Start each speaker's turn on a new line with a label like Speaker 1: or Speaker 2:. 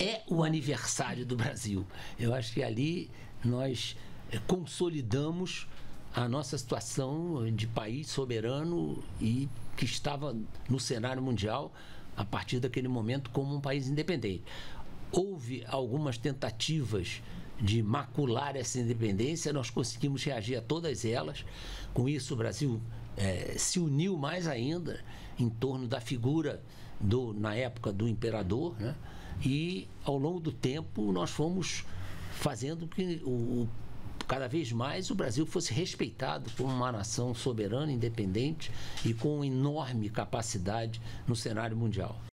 Speaker 1: é o aniversário do Brasil. Eu acho que ali nós consolidamos a nossa situação de país soberano e que estava no cenário mundial a partir daquele momento como um país independente. Houve algumas tentativas de macular essa independência, nós conseguimos reagir a todas elas. Com isso, o Brasil se uniu mais ainda em torno da figura, na época, do imperador, né? E, ao longo do tempo, nós fomos fazendo que cada vez mais o Brasil fosse respeitado como uma nação soberana, independente e com enorme capacidade no cenário mundial.